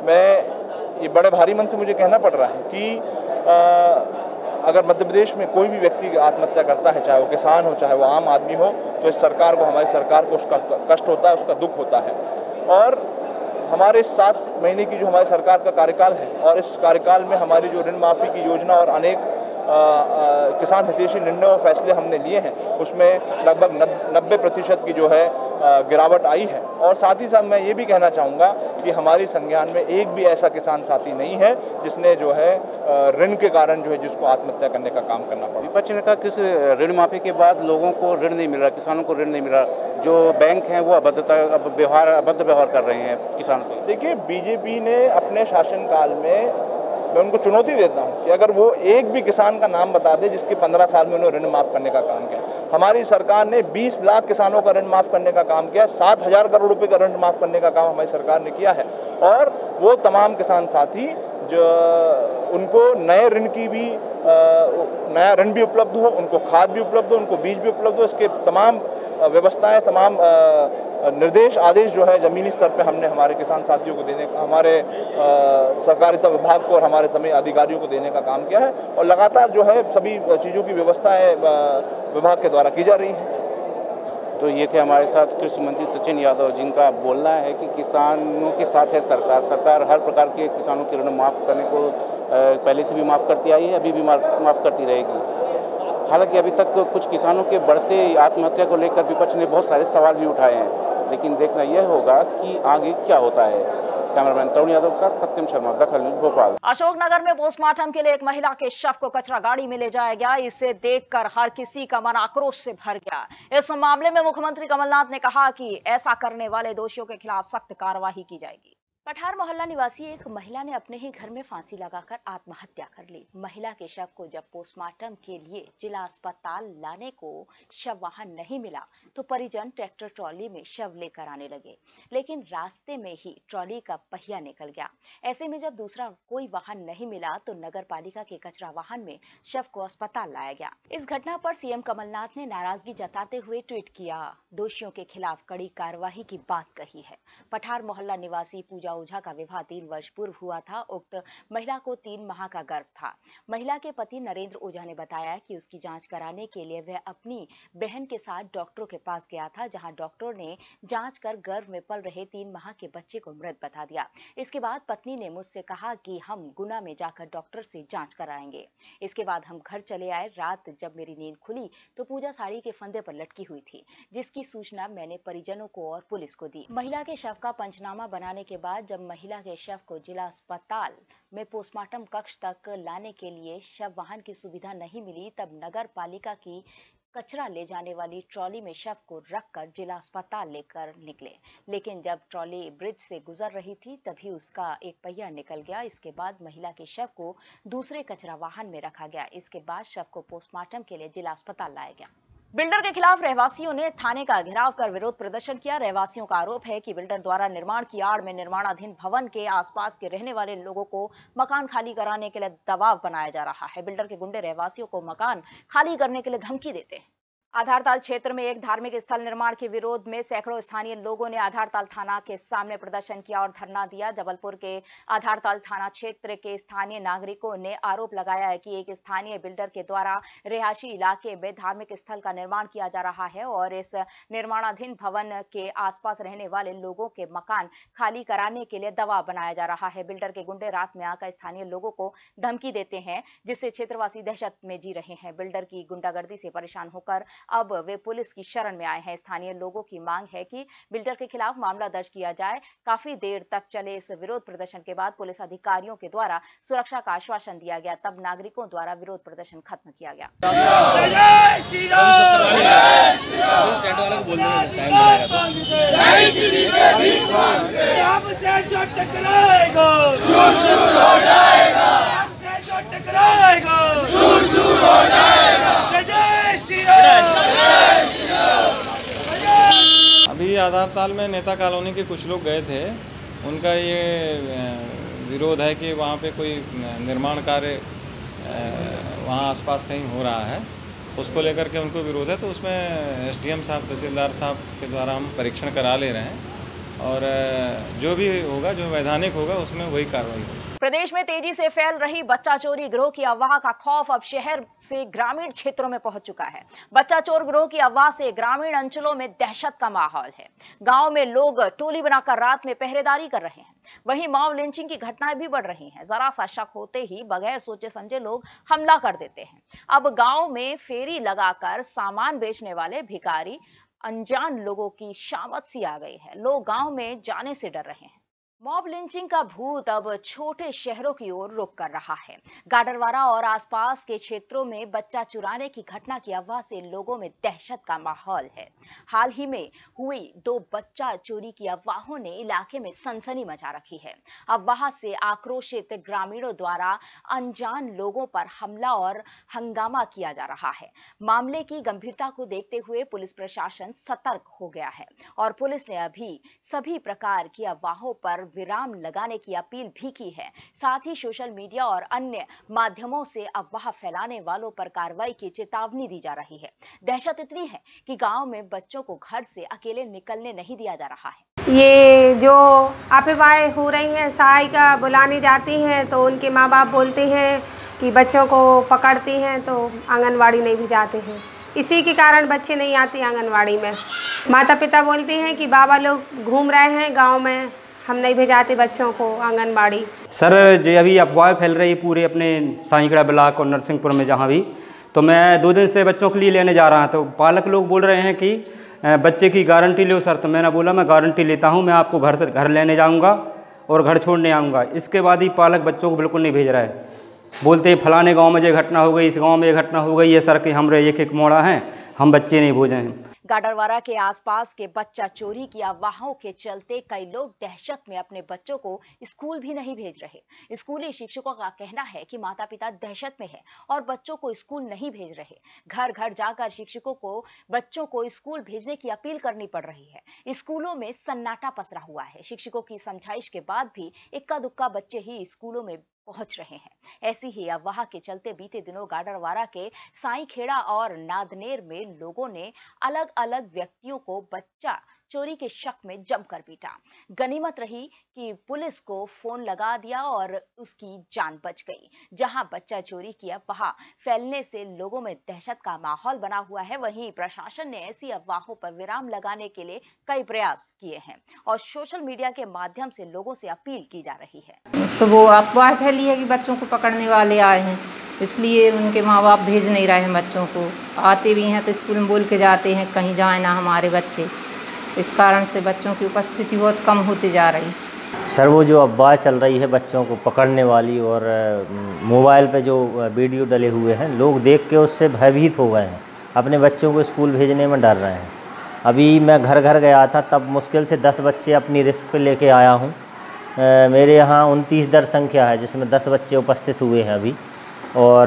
ये बड़े भारी मन से मुझे कहना पड़ रहा है कि अगर मध्य प्रदेश में कोई भी व्यक्ति आत्महत्या करता है, चाहे वो किसान हो चाहे वो आम आदमी हो, तो इस सरकार को, हमारी सरकार को उसका कष्ट होता है, उसका दुख होता है। और हमारे 7 महीने की जो हमारी सरकार का कार्यकाल है और इस कार्यकाल में हमारी जो ऋण माफ़ी की योजना और अनेक किसान हितैषी निर्णय और फैसले हमने लिए हैं, उसमें लगभग 90% की जो है गिरावट आई है। और साथ ही साथ मैं ये भी कहना चाहूँगा कि हमारी संज्ञान में एक भी ऐसा किसान साथी नहीं है जिसने जो है ऋण के कारण जो है जिसको आत्महत्या करने का काम करना पड़ा। विपक्ष ने कहा किस ऋण माफी के बाद लोगों को ऋण नहीं मिल रहा, किसानों को ऋण नहीं मिल रहा, जो बैंक हैं वो अभद्र व्यवहार कर रहे हैं किसानों से। देखिए, बीजेपी ने अपने शासनकाल में, मैं उनको चुनौती देता हूं कि अगर वो एक भी किसान का नाम बता दे जिसके 15 साल में उन्होंने ऋण माफ करने का काम किया। हमारी सरकार ने 20 लाख किसानों का ऋण माफ करने का काम किया, 7,000 करोड़ रुपए का ऋण माफ करने का काम हमारी सरकार ने किया है। और वो तमाम किसान साथी जो उनको नए ऋण की भी नया ऋण भी उपलब्ध हो, उनको खाद भी उपलब्ध हो, उनको बीज भी उपलब्ध हो, इसके तमाम व्यवस्थाएं, तमाम निर्देश आदेश जो है ज़मीनी स्तर पे हमने हमारे किसान साथियों को देने, हमारे सहकारिता विभाग को और हमारे ज़मीनी अधिकारियों को देने का काम किया है। और लगातार जो है सभी चीज़ों की व्यवस्थाएं विभाग के द्वारा की जा रही हैं। तो ये थे हमारे साथ कृषि मंत्री सचिन यादव, जिनका बोलना है कि किसानों के साथ है सरकार। सरकार हर प्रकार के किसानों के ऋण माफ़ करने को पहले से भी माफ़ करती आई है, अभी भी माफ़ करती रहेगी। हालांकि अभी तक कुछ किसानों के बढ़ते आत्महत्या को लेकर विपक्ष ने बहुत सारे सवाल भी उठाए हैं, लेकिन देखना यह होगा कि आगे क्या होता है। कैमरामैन तरुण यादव के साथ सत्यम शर्मा, दखल न्यूज़, भोपाल। अशोकनगर में पोस्टमार्टम के लिए एक महिला के शव को कचरा गाड़ी में ले जाया गया। इसे देखकर हर किसी का मन आक्रोश से भर गया। इस मामले में मुख्यमंत्री कमलनाथ ने कहा कि ऐसा करने वाले दोषियों के खिलाफ सख्त कार्रवाई की जाएगी। पठार मोहल्ला निवासी एक महिला ने अपने ही घर में फांसी लगाकर आत्महत्या कर ली। महिला के शव को जब पोस्टमार्टम के लिए जिला अस्पताल लाने को शव वाहन नहीं मिला तो परिजन ट्रैक्टर ट्रॉली में शव लेकर आने लगे, लेकिन रास्ते में ही ट्रॉली का पहिया निकल गया। ऐसे में जब दूसरा कोई वाहन नहीं मिला तो नगर पालिका के कचरा वाहन में शव को अस्पताल लाया गया। इस घटना पर सीएम कमलनाथ ने नाराजगी जताते हुए ट्वीट किया, दोषियों के खिलाफ कड़ी कार्रवाई की बात कही है। पठार मोहल्ला निवासी पूजा ओझा का विवाह 3 वर्ष पूर्व हुआ था। उक्त महिला को 3 माह का गर्भ था। महिला के पति नरेंद्र ओझा ने बताया कि उसकी जांच कराने के लिए वह अपनी बहन के साथ डॉक्टरों के पास गया था, जहां डॉक्टरों ने जांच कर गर्भ में पल रहे 3 माह के बच्चे को मृत बता दिया। इसके बाद पत्नी ने मुझसे कहा कि हम गुना में जाकर डॉक्टर से जांच कराएंगे। इसके बाद हम घर चले आए। रात जब मेरी नींद खुली तो पूजा साड़ी के फंदे पर लटकी हुई थी, जिसकी सूचना मैंने परिजनों को और पुलिस को दी। महिला के शव का पंचनामा बनाने के बाद जब महिला के शव को जिला अस्पताल में पोस्टमार्टम कक्ष तक लाने के लिए शव वाहन की सुविधा नहीं मिली, तब नगर पालिका की कचरा ले जाने वाली ट्रॉली में शव को रखकर जिला अस्पताल लेकर निकले, लेकिन जब ट्रॉली ब्रिज से गुजर रही थी तभी उसका एक पहिया निकल गया। इसके बाद महिला के शव को दूसरे कचरा वाहन में रखा गया। इसके बाद शव को पोस्टमार्टम के लिए जिला अस्पताल लाया गया। बिल्डर के खिलाफ रहवासियों ने थाने का घेराव कर विरोध प्रदर्शन किया। रहवासियों का आरोप है कि बिल्डर द्वारा निर्माण की आड़ में निर्माणाधीन भवन के आसपास के रहने वाले लोगों को मकान खाली कराने के लिए दबाव बनाया जा रहा है। बिल्डर के गुंडे रहवासियों को मकान खाली करने के लिए धमकी देते हैं। आधारताल क्षेत्र में एक धार्मिक स्थल निर्माण के विरोध में सैकड़ों स्थानीय लोगों ने आधारताल थाना के सामने प्रदर्शन किया और धरना दिया। जबलपुर के आधारताल थाना क्षेत्र के स्थानीय नागरिकों ने आरोप लगाया है कि एक स्थानीय बिल्डर के द्वारा रिहायशी इलाके में धार्मिक स्थल का निर्माण किया जा रहा है और इस निर्माणाधीन भवन के आसपास रहने वाले लोगों के मकान खाली कराने के लिए दबाव बनाया जा रहा है। बिल्डर के गुंडे रात में आकर स्थानीय लोगों को धमकी देते हैं, जिससे क्षेत्रवासी दहशत में जी रहे हैं। बिल्डर की गुंडागर्दी से परेशान होकर अब वे पुलिस की शरण में आए हैं। स्थानीय लोगों की मांग है कि बिल्डर के खिलाफ मामला दर्ज किया जाए। काफी देर तक चले इस विरोध प्रदर्शन के बाद पुलिस अधिकारियों के द्वारा सुरक्षा का आश्वासन दिया गया, तब नागरिकों द्वारा विरोध प्रदर्शन खत्म किया गया। अभी आधारताल में नेता कॉलोनी के कुछ लोग गए थे। उनका ये विरोध है कि वहाँ पे कोई निर्माण कार्य वहाँ आसपास कहीं हो रहा है, उसको लेकर के उनको विरोध है। तो उसमें एसडीएम साहब, तहसीलदार साहब के द्वारा हम परीक्षण करा ले रहे हैं और जो भी होगा, जो वैधानिक होगा, उसमें वही कार्रवाई होगी। प्रदेश में तेजी से फैल रही बच्चा चोरी गिरोह की अफवाह का खौफ अब शहर से ग्रामीण क्षेत्रों में पहुंच चुका है। बच्चा चोर गिरोह की अफवाह से ग्रामीण अंचलों में दहशत का माहौल है। गांव में लोग टोली बनाकर रात में पहरेदारी कर रहे हैं। वहीं मॉब लिंचिंग की घटनाएं भी बढ़ रही हैं। जरा सा शक होते ही बगैर सोचे समझे लोग हमला कर देते हैं। अब गांव में फेरी लगाकर सामान बेचने वाले भिखारी, अनजान लोगों की शामत सी आ गई है। लोग गांव में जाने से डर रहे हैं। मॉब लिंचिंग का भूत अब छोटे शहरों की ओर रुख कर रहा है। गाडरवारा और आसपास के क्षेत्रों में बच्चा चुराने की घटना की अफवाह से लोगों में दहशत का माहौल है। हाल ही में हुई 2 बच्चा चोरी की अफवाहों ने इलाके में सनसनी मचा रखी है। अफवाह से आक्रोशित ग्रामीणों द्वारा अनजान लोगों पर हमला और हंगामा किया जा रहा है। मामले की गंभीरता को देखते हुए पुलिस प्रशासन सतर्क हो गया है और पुलिस ने अभी सभी प्रकार की अफवाहों पर विराम लगाने की अपील भी की है। साथ ही सोशल मीडिया और अन्य माध्यमों से अफवाह फैलाने वालों पर कार्रवाई की चेतावनी दी जा रही है। दहशत इतनी है कि गांव में बच्चों को घर से अकेले निकलने नहीं दिया जा रहा है। ये जो अफवाहें हो रही हैं, सहायिका बुलाने जाती हैं तो उनके माँ बाप बोलते हैं कि बच्चों को पकड़ती हैं तो आंगनवाड़ी नहीं भी जाते हैं। इसी के कारण बच्चे नहीं आते आंगनवाड़ी में। माता पिता बोलते हैं कि बाबा लोग घूम रहे हैं गाँव में, हम नहीं भेजाते बच्चों को आंगनबाड़ी। सर जो अभी अफवाह फैल रही पूरे अपने साईंकड़ा ब्लॉक और नरसिंहपुर में जहाँ भी, तो मैं 2 दिन से बच्चों के लिए लेने जा रहा तो पालक लोग बोल रहे हैं कि बच्चे की गारंटी लो सर। तो मैंने बोला मैं गारंटी लेता हूँ, मैं आपको घर लेने जाऊँगा और घर छोड़ने आऊँगा। इसके बाद ही पालक बच्चों को बिल्कुल नहीं भेज रहा है। बोलते हैं फलाने गाँव में ये घटना हो गई, इस गाँव में ये घटना हो गई, ये सर के हमरे एक मोड़ा हैं, हम बच्चे नहीं भेजे हैं। गाडरवारा के आसपास के बच्चा चोरी की अफवाहों के चलते कई लोग दहशत में अपने बच्चों को स्कूल भी नहीं भेज रहे। स्कूली शिक्षकों का कहना है कि माता पिता दहशत में है और बच्चों को स्कूल नहीं भेज रहे। घर घर जाकर शिक्षकों को बच्चों को स्कूल भेजने की अपील करनी पड़ रही है। स्कूलों में सन्नाटा पसरा हुआ है। शिक्षकों की समझाइश के बाद भी इक्का दुक्का बच्चे ही स्कूलों में पहुंच रहे हैं। ऐसी ही अफवाह के चलते बीते दिनों गाडरवारा के साईंखेड़ा और नादनेर में लोगों ने अलग अलग व्यक्तियों को बच्चा चोरी के शक में जमकर पीटा। गनीमत रही कि पुलिस को फोन लगा दिया और उसकी जान बच गई। जहां बच्चा चोरी की अफवाह फैलने से लोगों में दहशत का माहौल बना हुआ है, वहीं प्रशासन ने ऐसी अफवाहों पर विराम लगाने के लिए कई प्रयास किए हैं और सोशल मीडिया के माध्यम से लोगों से अपील की जा रही है। तो वो अफवाह फैली है कि बच्चों को पकड़ने वाले आए हैं, इसलिए उनके माँ बाप भेज नहीं रहे हैं बच्चों को। आते भी हैं तो स्कूल में बोल के जाते हैं कहीं जाए ना हमारे बच्चे। इस कारण से बच्चों की उपस्थिति बहुत कम होती जा रही। सर वो जो अफवाह चल रही है बच्चों को पकड़ने वाली और मोबाइल पे जो वीडियो डले हुए हैं, लोग देख के उससे भयभीत हो गए हैं, अपने बच्चों को स्कूल भेजने में डर रहे हैं। अभी मैं घर घर गया था, तब मुश्किल से 10 बच्चे अपनी रिस्क पे लेके आया हूँ। मेरे यहाँ 29 दर संख्या है, जिसमें 10 बच्चे उपस्थित हुए हैं अभी। और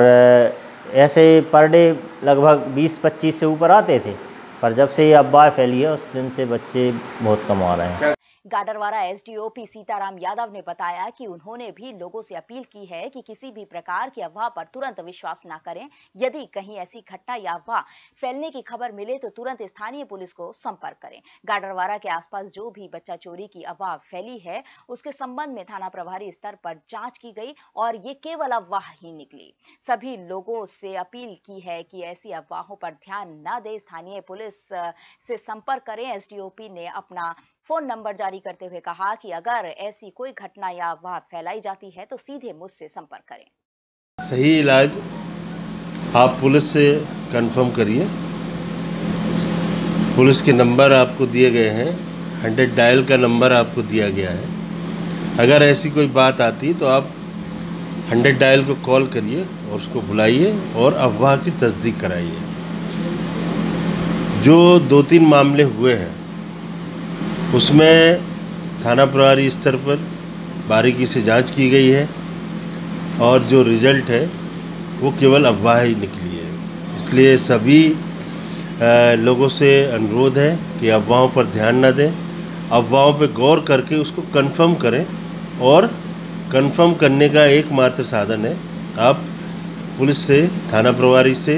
ऐसे पर डे लगभग 20-25 से ऊपर आते थे, पर जब से ये अफवाह फैली है उस दिन से बच्चे बहुत कम आ रहे हैं। गाडरवारा एसडीओपी सीताराम यादव ने बताया कि उन्होंने भी लोगों से अपील की है कि किसी भी प्रकार की अफवाह पर तुरंत विश्वास न करें। यदि कहीं ऐसी घटना या अफवाह फैलने की खबर मिले तो तुरंत स्थानीय पुलिस को संपर्क करें। गाडरवारा के आसपास जो भी बच्चा चोरी की अफवाह फैली है उसके संबंध में थाना प्रभारी स्तर पर जांच की गई और ये केवल अफवाह ही निकली। सभी लोगों से अपील की है कि ऐसी अफवाहों पर ध्यान न दें, स्थानीय पुलिस से संपर्क करें। एसडीओपी ने अपना फोन नंबर जारी करते हुए कहा कि अगर ऐसी कोई घटना या अफवाह फैलाई जाती है तो सीधे मुझसे संपर्क करें। सही इलाज आप पुलिस से कंफर्म करिए। पुलिस के नंबर आपको दिए गए हैं, 100 डायल का नंबर आपको दिया गया है। अगर ऐसी कोई बात आती तो आप 100 डायल को कॉल करिए और उसको बुलाइए और अफवाह की तस्दीक कराइए। जो 2-3 मामले हुए हैं उसमें थाना प्रभारी स्तर पर बारीकी से जांच की गई है और जो रिजल्ट है वो केवल अफवाह ही निकली है। इसलिए सभी लोगों से अनुरोध है कि अफवाहों पर ध्यान न दें, अफवाहों पर गौर करके उसको कंफर्म करें और कंफर्म करने का एकमात्र साधन है आप पुलिस से, थाना प्रभारी से,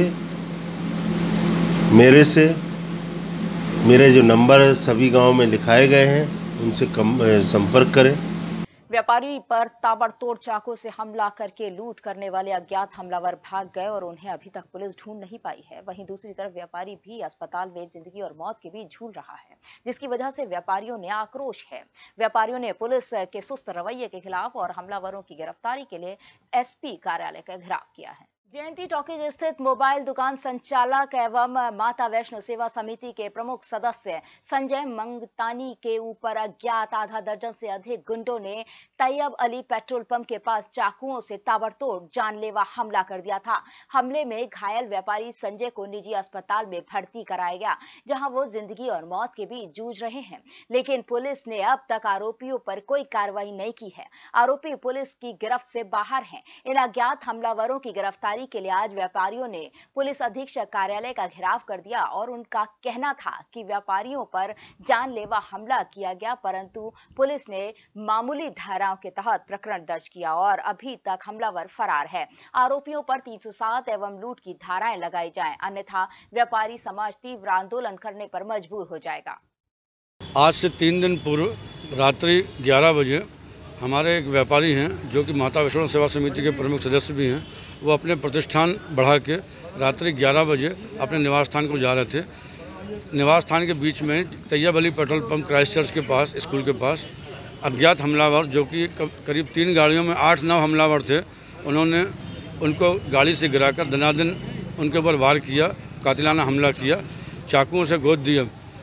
मेरे जो नंबर सभी गांव में लिखाए गए हैं उनसे संपर्क करें। व्यापारी पर ताबड़तोड़ चाकू से हमला करके लूट करने वाले अज्ञात हमलावर भाग गए और उन्हें अभी तक पुलिस ढूंढ नहीं पाई है। वहीं दूसरी तरफ व्यापारी भी अस्पताल में जिंदगी और मौत के बीच झूल रहा है, जिसकी वजह से व्यापारियों ने आक्रोश है। व्यापारियों ने पुलिस के सुस्त रवैये के खिलाफ और हमलावरों की गिरफ्तारी के लिए एसपी कार्यालय का घेराव किया है। जयंती टॉकीज स्थित मोबाइल दुकान संचालक एवं माता वैष्णो सेवा समिति के प्रमुख सदस्य संजय मंगतानी के ऊपर अज्ञात आधा दर्जन से अधिक गुंडों ने तैयब अली पेट्रोल पंप के पास चाकुओं से ताबड़तोड़ जानलेवा हमला कर दिया था। हमले में घायल व्यापारी संजय को निजी अस्पताल में भर्ती कराया गया, जहां वो जिंदगी और मौत के बीच जूझ रहे हैं, लेकिन पुलिस ने अब तक आरोपियों पर कोई कार्रवाई नहीं की है। आरोपी पुलिस की गिरफ्त से बाहर हैं। इन अज्ञात हमलावरों की गिरफ्तारी के लिए आज व्यापारियों ने पुलिस अधीक्षक कार्यालय का घेराव कर दिया और उनका कहना था कि व्यापारियों पर जानलेवा हमला किया गया, परंतु पुलिस ने मामूली धाराओं के तहत प्रकरण दर्ज किया और अभी तक हमलावर फरार है। आरोपियों पर 307 एवं लूट की धाराएं लगाई जाएं, अन्यथा व्यापारी समाज तीव्र आंदोलन करने पर मजबूर हो जाएगा। आज से 3 दिन पूर्व रात्रि 11 बजे हमारे एक व्यापारी हैं जो कि माता वैष्णो सेवा समिति के प्रमुख सदस्य भी हैं, वो अपने प्रतिष्ठान बढ़ा के रात्रि 11 बजे अपने निवास स्थान को जा रहे थे। निवास स्थान के बीच में Tayyab Ali petrol pump Christ church के पास, स्कूल के पास अज्ञात हमलावर, जो कि करीब 3 गाड़ियों में 8-9 हमलावर थे, उन्होंने उनको गाड़ी से गिराकर दनादन उनके ऊपर वार किया, कातिलाना हमला किया, चाकुओं से गोद दिया।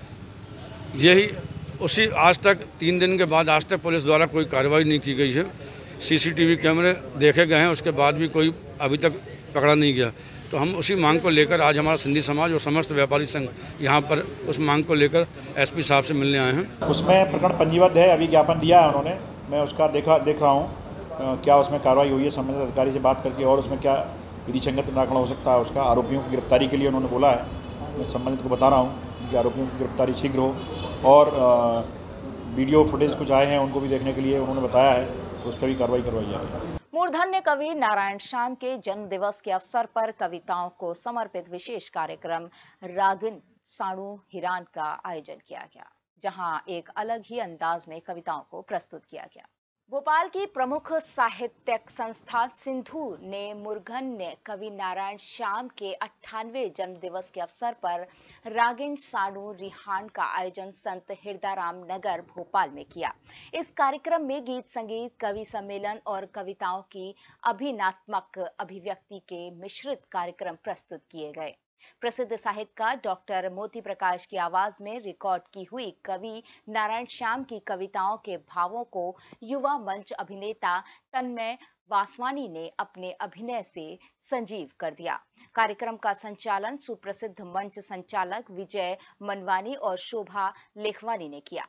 यही उसी आज तक 3 दिन के बाद आज तक पुलिस द्वारा कोई कार्रवाई नहीं की गई है। सीसीटीवी कैमरे देखे गए हैं, उसके बाद भी कोई अभी तक पकड़ा नहीं गया। तो हम उसी मांग को लेकर आज हमारा सिंधी समाज और समस्त व्यापारी संघ यहाँ पर उस मांग को लेकर एसपी साहब से मिलने आए हैं। उसमें प्रकरण पंजीबद्ध है, अभी ज्ञापन दिया है उन्होंने, मैं उसका देख रहा हूँ क्या उसमें कार्रवाई हुई है, संबंधित अधिकारी से बात करके, और उसमें क्या विधि संगत निराकरण हो सकता है उसका। आरोपियों की गिरफ्तारी के लिए उन्होंने बोला है, मैं संबंधित को बता रहा हूँ कि आरोपियों की गिरफ्तारी शीघ्र हो, और वीडियो फुटेज कुछ आए हैं उनको भी देखने के लिए उन्होंने बताया है, उस पर भी कार्रवाई करवाई जाएगी। मूर्धन्य कवि नारायण श्याम के जन्म दिवस के अवसर पर कविताओं को समर्पित विशेष कार्यक्रम रागिन साणु हिरान का आयोजन किया गया, जहां एक अलग ही अंदाज में कविताओं को प्रस्तुत किया गया। भोपाल की प्रमुख साहित्यिक संस्था सिंधु ने मूर्धन्य कवि नारायण श्याम के 98वें जन्म दिवस के अवसर पर रागिन साणु रिहान का आयोजन संत हिरदाराम नगर भोपाल में किया। इस कार्यक्रम में गीत संगीत, कवि सम्मेलन और कविताओं की अभिनयात्मक अभिव्यक्ति के मिश्रित कार्यक्रम प्रस्तुत किए गए। प्रसिद्ध साहित्यकार डॉक्टर मोती प्रकाश की आवाज में रिकॉर्ड की हुई कवि नारायण श्याम की कविताओं के भावों को युवा मंच अभिनेता तन्मय वासवानी ने अपने अभिनय से संजीव कर दिया। कार्यक्रम का संचालन सुप्रसिद्ध मंच संचालक विजय मनवानी और शोभा लेखवानी ने किया।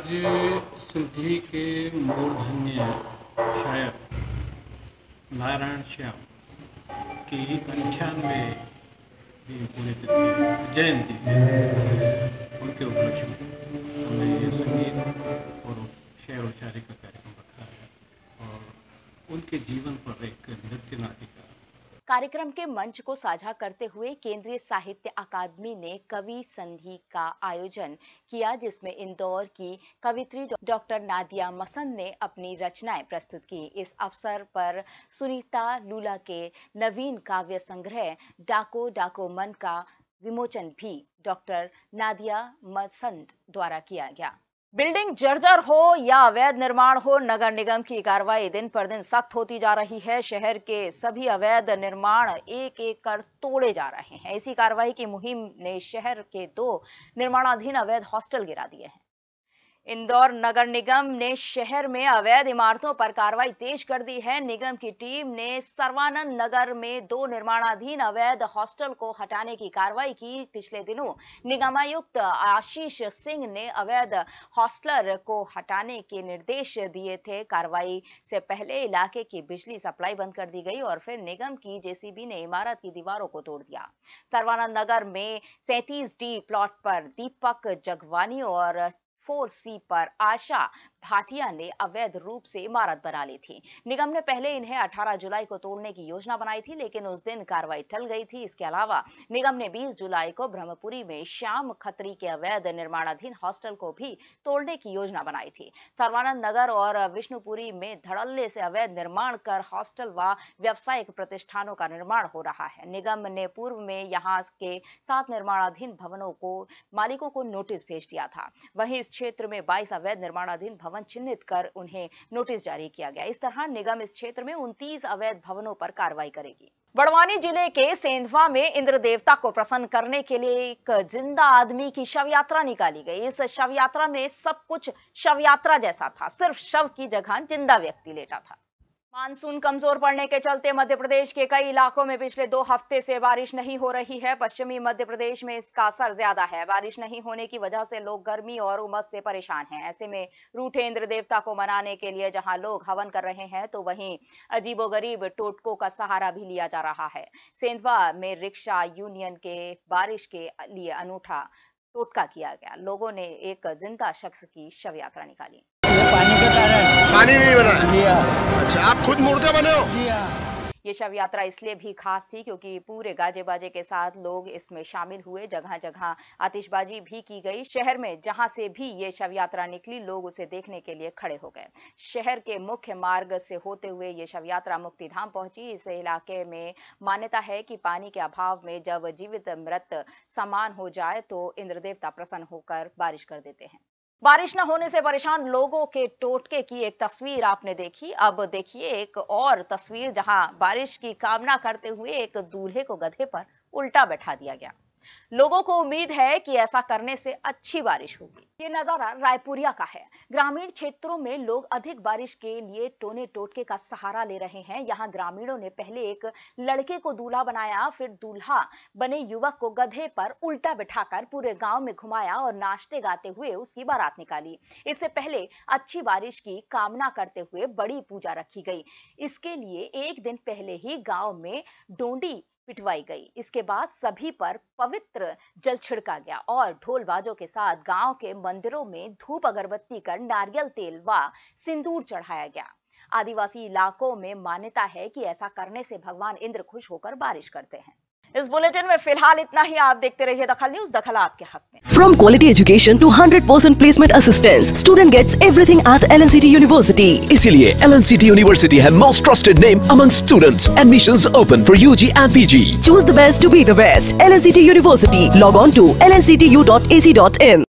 सिंधी के मूर्धन्य शायर नारायण श्याम की 98वीं पुण्यतिथि जयंती उनके उपलक्ष्य में हमने ये संगीत और शेर व शायरी का कार्यक्रम रखा है और उनके जीवन पर एक नृत्य नाटिका। कार्यक्रम के मंच को साझा करते हुए केंद्रीय साहित्य अकादमी ने कवि संधि का आयोजन किया, जिसमें इंदौर की कवित्री डॉक्टर नादिया मसंद ने अपनी रचनाएं प्रस्तुत की। इस अवसर पर सुनीता लूला के नवीन काव्य संग्रह डाको डाको मन का विमोचन भी डॉक्टर नादिया मसंद द्वारा किया गया। बिल्डिंग जर्जर हो या अवैध निर्माण हो, नगर निगम की कार्रवाई दिन पर दिन सख्त होती जा रही है। शहर के सभी अवैध निर्माण एक एक कर तोड़े जा रहे हैं। इसी कार्रवाई की मुहिम ने शहर के 2 निर्माणाधीन अवैध हॉस्टल गिरा दिए हैं। इंदौर नगर निगम ने शहर में अवैध इमारतों पर कार्रवाई तेज कर दी है। निगम की टीम ने सर्वानंद नगर में 2 निर्माणाधीन अवैध हॉस्टल को हटाने की कार्रवाई की। पिछले दिनों निगमायुक्त आशीष सिंह ने अवैध हॉस्टलर को हटाने के निर्देश दिए थे। कार्रवाई से पहले इलाके की बिजली सप्लाई बंद कर दी गई और फिर निगम की जेसीबी ने इमारत की दीवारों को तोड़ दिया। सर्वानंद नगर में 37D प्लॉट पर दीपक जगवानी और 4C पर आशा भाटिया ने अवैध रूप से इमारत बना ली थी। निगम ने पहले इन्हें 18 जुलाई को तोड़ने की योजना बनाई थी, लेकिन उस दिन कार्रवाई टल गई थी। इसके अलावा निगम ने 20 जुलाई को ब्रह्मपुरी में श्याम खत्री के अवैध निर्माणाधीन हॉस्टल को भी तोड़ने की योजना बनाई थी। सर्वानंद नगर और विष्णुपुरी में धड़ल्ले से अवैध निर्माण कर हॉस्टल व व्यावसायिक प्रतिष्ठानों का निर्माण हो रहा है। निगम ने पूर्व में यहाँ के 7 निर्माणाधीन भवनों को मालिकों को नोटिस भेज दिया था। वहीं इस क्षेत्र में 22 अवैध निर्माणाधीन भवन चिन्हित कर उन्हें नोटिस जारी किया गया। इस तरह निगम इस क्षेत्र में 29 अवैध भवनों पर कार्रवाई करेगी। बड़वानी जिले के सेंधवा में इंद्र देवता को प्रसन्न करने के लिए एक जिंदा आदमी की शव यात्रा निकाली गई। इस शव यात्रा में सब कुछ शव यात्रा जैसा था, सिर्फ शव की जगह जिंदा व्यक्ति लेटा था। मानसून कमजोर पड़ने के चलते मध्य प्रदेश के कई इलाकों में पिछले 2 हफ्ते से बारिश नहीं हो रही है। पश्चिमी मध्य प्रदेश में इसका असर ज्यादा है। बारिश नहीं होने की वजह से लोग गर्मी और उमस से परेशान हैं। ऐसे में रूठे इंद्र देवता को मनाने के लिए जहां लोग हवन कर रहे हैं, तो वहीं अजीबोगरीब टोटकों का सहारा भी लिया जा रहा है। सेंधवा में रिक्शा यूनियन के बारिश के लिए अनूठा टोटका किया गया। लोगों ने एक जिंदा शख्स की शव यात्रा निकाली। पानी के कारण पानी नहीं बना। अच्छा, आप खुद मूर्ति बने हो? ये शव यात्रा इसलिए भी खास थी क्योंकि पूरे गाजे बाजे के साथ लोग इसमें शामिल हुए। जगह जगह आतिशबाजी भी की गई। शहर में जहां से भी ये शव यात्रा निकली, लोग उसे देखने के लिए खड़े हो गए। शहर के मुख्य मार्ग से होते हुए ये शव यात्रा मुक्तिधाम पहुंची। इस इलाके में मान्यता है कि पानी के अभाव में जब जीवित मृत समान हो जाए तो इंद्र देवता प्रसन्न होकर बारिश कर देते हैं। बारिश न होने से परेशान लोगों के टोटके की एक तस्वीर आपने देखी। अब देखिए एक और तस्वीर जहां बारिश की कामना करते हुए एक दूल्हे को गधे पर उल्टा बैठा दिया गया। लोगों को उम्मीद है कि ऐसा करने से अच्छी बारिश होगी। ये नजारा रायपुरिया का है। ग्रामीण क्षेत्रों में लोग अधिक बारिश के लिए टोने टोटके का सहारा ले रहे हैं। यहाँ ग्रामीणों ने पहले एक लड़के को दूल्हा बनाया, फिर दूल्हा बने युवक को गधे पर उल्टा बिठाकर पूरे गांव में घुमाया और नाचते गाते हुए उसकी बारात निकाली। इससे पहले अच्छी बारिश की कामना करते हुए बड़ी पूजा रखी गई। इसके लिए एक दिन पहले ही गांव में डोंडी पिटवाई गई। इसके बाद सभी पर पवित्र जल छिड़का गया और ढोल बाजों के साथ गांव के मंदिरों में धूप अगरबत्ती कर नारियल तेल व सिंदूर चढ़ाया गया। आदिवासी इलाकों में मान्यता है कि ऐसा करने से भगवान इंद्र खुश होकर बारिश करते हैं। इस बुलेटिन में फिलहाल इतना ही। आप देखते रहिए दखल न्यूज, दखल आपके हक में। From quality education to 100% placement assistance, student gets everything at LNCT University. इसीलिए LNCT University है most trusted name among students. Admissions open for UG and PG. Choose the best to be the best. LNCT University. Log on to lnctu.ac.in.